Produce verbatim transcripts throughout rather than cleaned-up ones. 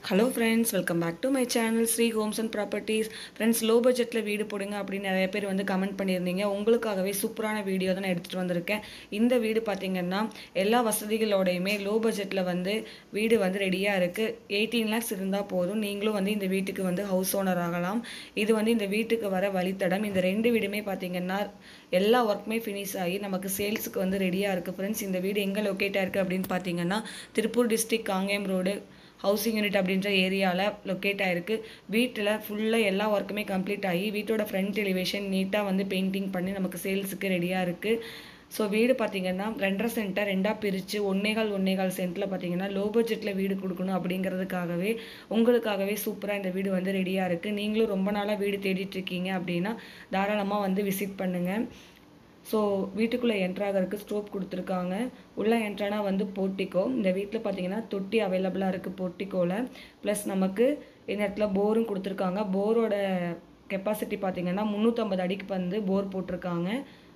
Hello friends, welcome back to my channel Sri Homes and Properties. Friends, low budget la வீடு போடுங்க அப்படி நிறைய பேர் வந்து கமெண்ட் பண்ணிருந்தீங்க. உங்களுக்காகவே சூப்பரான வீடியோ தான் எடுத்துட்டு வந்திருக்கேன். இந்த வீடு பாத்தீங்கன்னா எல்லா வசதிகளோடயுமே low budgetல வந்து வீடு வந்து ரெடியா இருக்கு. eighteen lakhs இருந்தா போதும் நீங்களும் வந்து இந்த வீட்டுக்கு வந்து ஹவுஸ் ஓனர் ஆகலாம். இது வந்து இந்த வீட்டுக்கு வர வழித்தடம். இந்த ரெண்டு வீடுமே பாத்தீங்கன்னா எல்லா வர்க்குமே ஃபினிஷ் ஆகி நமக்கு சேல்ஸ்க்கு வந்து ரெடியா இருக்கு. Friends, இந்த வீடு எங்க லொகேட் ஆயிருக்கு அப்படினு பாத்தீங்கன்னா Tiruppur district Kangeyam road housing unit அப்படின்ற ஏரியால லொகேட் ஆயிருக்கு. வீட்ல ஃபுல்லா எல்லா வர்க்குமே கம்ப்ளீட் ஆகி வீட்டோட ஃப்ரண்ட் எலிவேஷன் நீட்டா வந்து பெயிண்டிங் பண்ணி நமக்கு சேல்ஸ்க்கு ரெடியா இருக்கு. ஸோ வீடு பார்த்தீங்கன்னா ரெண்டரை சென்ட்டை ரெண்டாக பிரித்து ஒன்னேகால் ஒன்னேகால் சென்ட்டில் பார்த்தீங்கன்னா லோ பட்ஜெட்டில் வீடு கொடுக்கணும் அப்படிங்கிறதுக்காகவே உங்களுக்காகவே சூப்பராக இந்த வீடு வந்து ரெடியாக இருக்குது. நீங்களும் ரொம்ப நாளாக வீடு தேடிட்டு இருக்கீங்க அப்படின்னா தாராளமாக வந்து விசிட் பண்ணுங்கள். ஸோ வீட்டுக்குள்ளே என்ட்ராகிறதுக்கு ஸ்டோப் கொடுத்துருக்காங்க. உள்ளே என்ட்ரானா வந்து போர்ட்டிக்கோ. இந்த வீட்டில் பார்த்தீங்கன்னா தொட்டி அவைலபிளாக இருக்குது போர்ட்டிக்கோவில். ப்ளஸ் நமக்கு இந்த இடத்துல போரும் கொடுத்துருக்காங்க. போரோட கெப்பாசிட்டி பார்த்தீங்கன்னா முந்நூற்றம்பது அடிக்கு வந்து போர் போட்டிருக்காங்க.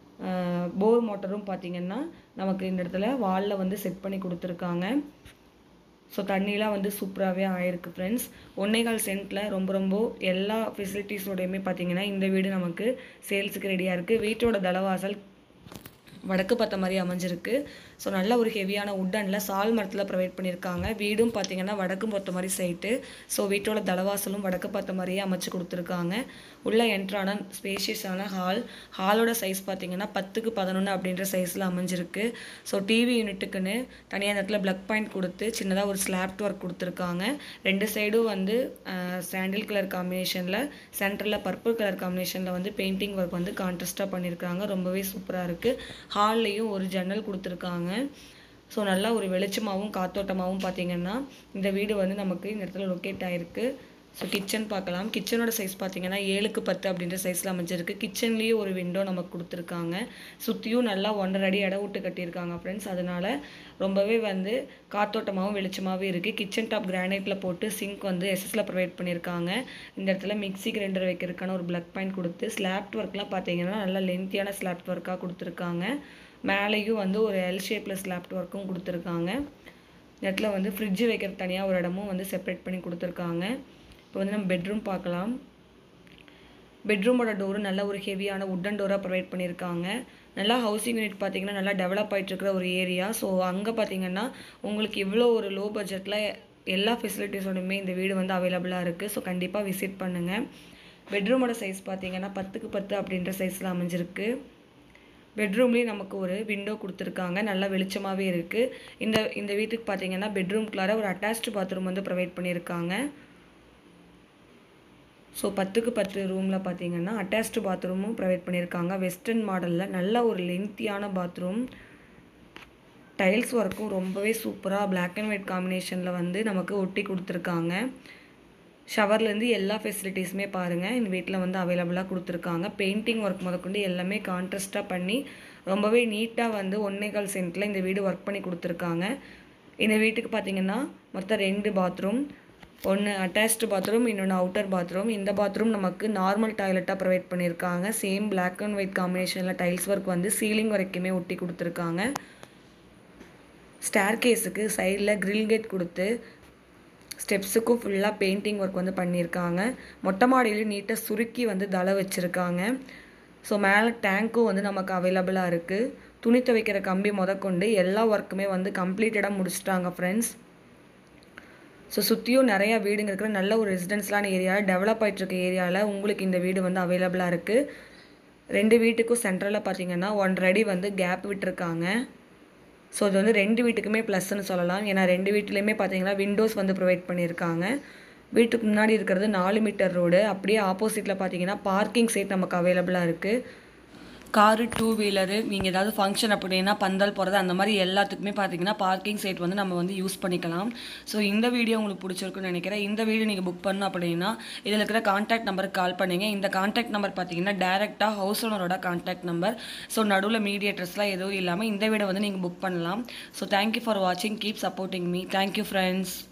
போர் மோட்டரும் பார்த்தீங்கன்னா நமக்கு இந்த இடத்துல வாலில் வந்து செட் பண்ணி கொடுத்துருக்காங்க. ஸோ தண்ணியெலாம் வந்து சூப்பராகவே ஆயிருக்கு ஃப்ரெண்ட்ஸ். ஒன்னேகால் சென்ட்டில் ரொம்ப ரொம்ப எல்லா ஃபெசிலிட்டிஸோடையுமே பார்த்தீங்கன்னா இந்த வீடு நமக்கு சேல்ஸுக்கு ரெடியாக இருக்குது. வீட்டோட தலவாசல் வடக்கு பார்த்த மாதிரி அமைஞ்சிருக்கு. ஸோ நல்ல ஒரு ஹெவியான உட்டனில் சால் மரத்தில் ப்ரொவைட் பண்ணியிருக்காங்க. வீடும் பார்த்தீங்கன்னா வடக்கு பார்த்த மாதிரி சைட்டு. ஸோ வீட்டோட தலவாசலும் வடக்கு பார்த்த மாதிரியே அமைச்சு கொடுத்துருக்காங்க. உள்ள என்ட்ரான ஸ்பேஷியஸான ஹால். ஹாலோட சைஸ் பார்த்தீங்கன்னா பத்துக்கு பதினொன்று அப்படின்ற சைஸில் அமைஞ்சிருக்கு. ஸோ டிவி யூனிட்டுக்குன்னு தனியாக நேரத்தில் ப்ளக் பாயிண்ட் கொடுத்து சின்னதாக ஒரு ஸ்லாப்ட் ஒர்க் கொடுத்துருக்காங்க. ரெண்டு சைடும் வந்து சாண்டில் கலர் காம்பினேஷனில் சென்டரில் பர்பிள் கலர் காம்பினேஷனில் வந்து பெயிண்டிங் ஒர்க் வந்து கான்ட்ராஸ்டாக பண்ணியிருக்காங்க. ரொம்பவே சூப்பராக இருக்குது. ஹால்லையும் ஒரு ஜன்னல் கொடுத்துருக்காங்க. ஸோ நல்லா ஒரு வெளிச்சமாகவும் காத்தோட்டமாகவும் பார்த்தீங்கன்னா இந்த வீடு வந்து நமக்கு இந்த இடத்துல லொக்கேட் ஆகிருக்கு. ஸோ கிச்சன் பார்க்கலாம். கிச்சனோட சைஸ் பார்த்தீங்கன்னா ஏழுக்கு பத்து அப்படின்ற சைஸில் அமைஞ்சிருக்கு. கிச்சன்லேயே ஒரு விண்டோ நமக்கு கொடுத்துருக்காங்க. சுற்றியும் நல்லா ஒன்றரை அடி இடம் விட்டு கட்டியிருக்காங்க ஃப்ரெண்ட்ஸ். அதனால் ரொம்பவே வந்து காத்தோட்டமாகவும் வெளிச்சமாகவும் இருக்குது. கிச்சன் டாப் கிரானைட்டில் போட்டு சிங்க் வந்து எஸ்எஸ்ல ப்ரொவைட் பண்ணியிருக்காங்க. இந்த இடத்துல மிக்சி கிரைண்டர் வைக்கிறதுக்கான ஒரு பிளக் பாயிண்ட் கொடுத்து ஸ்லாப்ட் ஒர்க்லாம் பார்த்தீங்கன்னா நல்லா லென்த்தியான ஸ்லாப்ட் ஒர்க்காக கொடுத்துருக்காங்க. மேலேயும் வந்து ஒரு எல் ஷேப்பில் ஸ்லாப்ட் ஒர்க்கும் கொடுத்துருக்காங்க. இந்த இடத்துல வந்து ஃப்ரிட்ஜு வைக்கிறது தனியாக ஒரு இடமும் வந்து செப்பரேட் பண்ணி கொடுத்துருக்காங்க. இப்போ வந்து நம்ம பெட்ரூம் பார்க்கலாம். பெட்ரூமோட டோரு நல்ல ஒரு ஹெவியான உட்டன் டோராக ப்ரொவைட் பண்ணியிருக்காங்க. நல்லா ஹவுசிங் யூனிட் பார்த்தீங்கன்னா நல்லா டெவலப் ஆகிட்டு இருக்கிற ஒரு ஏரியா. ஸோ அங்கே பார்த்தீங்கன்னா உங்களுக்கு இவ்வளோ ஒரு லோ பட்ஜெட்டில் எல்லா ஃபெசிலிட்டிஸோடையுமே இந்த வீடு வந்து அவைலபிளாக இருக்குது. ஸோ கண்டிப்பாக விசிட் பண்ணுங்கள். பெட்ரூமோட சைஸ் பார்த்தீங்கன்னா பத்துக்கு பத்து அப்படின்ற சைஸில் அமைஞ்சிருக்கு. பெட்ரூம்லேயும் நமக்கு ஒரு விண்டோ கொடுத்துருக்காங்க. நல்லா வெளிச்சமாகவே இருக்குது. இந்த இந்த வீட்டுக்கு பார்த்தீங்கன்னா பெட்ரூம்குள்ளார ஒரு அட்டாச்டு பாத்ரூம் வந்து ப்ரொவைட் பண்ணியிருக்காங்க. ஸோ பத்துக்கு பத்து ரூமில் பார்த்தீங்கன்னா அட்டாச்டு பாத்ரூமும் ப்ரொவைட் பண்ணியிருக்காங்க. வெஸ்டர்ன் மாடலில் நல்ல ஒரு லென்த்தியான பாத்ரூம். டைல்ஸ் ஒர்க்கும் ரொம்பவே சூப்பராக பிளாக் அண்ட் ஒயிட் காம்பினேஷனில் வந்து நமக்கு ஒட்டி கொடுத்துருக்காங்க. ஷவர்லேருந்து எல்லா ஃபெசிலிட்டிஸுமே பாருங்கள் இந்த வீட்டில் வந்து அவைலபிளாக கொடுத்துருக்காங்க. பெயிண்டிங் ஒர்க் முதற்கொண்டு எல்லாமே கான்ட்ராஸ்டாக பண்ணி ரொம்பவே நீட்டாக வந்து ஒன்னேகால் சென்ட்டில் இந்த வீடு ஒர்க் பண்ணி கொடுத்துருக்காங்க. இந்த வீட்டுக்கு பார்த்திங்கன்னா மொத்தம் ரெண்டு பாத்ரூம். ஒன்று அட்டாச்டு பாத்ரூம், இன்னொன்று அவுட்டர் பாத்ரூம். இந்த பாத்ரூம் நமக்கு நார்மல் டாய்லெட்டாக ப்ரொவைட் பண்ணியிருக்காங்க. சேம் பிளாக் அண்ட் ஒயிட் காம்பினேஷனில் டைல்ஸ் ஒர்க் வந்து சீலிங் வரைக்குமே ஒட்டி கொடுத்துருக்காங்க. ஸ்டேர் கேஸுக்கு சைடில் கிரில் கேட் கொடுத்து ஸ்டெப்ஸுக்கும் ஃபுல்லாக பெயிண்டிங் ஒர்க் வந்து பண்ணியிருக்காங்க. மொட்டை மாடியிலையும் நீட்டாக சுருக்கி வந்து தலை வச்சுருக்காங்க. ஸோ மேலே டேங்க்கும் வந்து நமக்கு அவைலபிளாக இருக்குது. துணி துவைக்கிற கம்பி முதற்கொண்டு எல்லா ஒர்க்குமே வந்து கம்ப்ளீட்டடாக முடிச்சிட்டாங்க ஃப்ரெண்ட்ஸ். ஸோ சுற்றியும் நிறையா வீடுங்க இருக்கிற நல்ல ஒரு ரெசிடென்ஸ்லான ஏரியாவில் டெவலப் ஆகிட்டு இருக்க ஏரியாவில் உங்களுக்கு இந்த வீடு வந்து அவைலபிளாக இருக்குது. ரெண்டு வீட்டுக்கும் சென்ட்ரலில் பார்த்தீங்கன்னா ஒன்றரை அடி வந்து கேப் விட்டுருக்காங்க. ஸோ இது வந்து ரெண்டு வீட்டுக்குமே ப்ளஸ்ன்னு சொல்லலாம். ஏன்னா ரெண்டு வீட்லேயுமே பார்த்தீங்கன்னா விண்டோஸ் வந்து ப்ரொவைட் பண்ணியிருக்காங்க. வீட்டுக்கு முன்னாடி இருக்கிறது நாலு மீட்டர் ரோடு. அப்படியே ஆப்போசிட்டில் பார்த்தீங்கன்னா பார்க்கிங் சைட் நமக்கு அவைலபிளாக இருக்குது. காரு, டூ வீலரு, நீங்கள் ஏதாவது ஃபங்க்ஷன் அப்படின்னா பந்தல் போகிறது அந்த மாதிரி எல்லாத்துக்குமே பார்த்தீங்கன்னா பார்க்கிங் சைட் வந்து நம்ம வந்து யூஸ் பண்ணிக்கலாம். ஸோ இந்த வீடியோ உங்களுக்கு பிடிச்சிருக்குன்னு நினைக்கிறேன். இந்த வீடியோ நீங்கள் புக் பண்ணணும் அப்படின்னா இதில் இருக்கிற கான்டாக்ட் நம்பருக்கு கால் பண்ணுங்க. இந்த கான்டாக்ட் நம்பர் பார்த்தீங்கன்னா டேரெக்டாக ஹவுஸ் ஓனரோட கான்டாக்ட் நம்பர். ஸோ நடுவில் மீடியேட்டர்ஸ்லாம் எதுவும் இல்லாமல் இந்த வீடியோ வந்து நீங்கள் புக் பண்ணலாம். ஸோ தேங்க்யூ ஃபார் வாட்சிங். Keep supporting me. Thank you friends.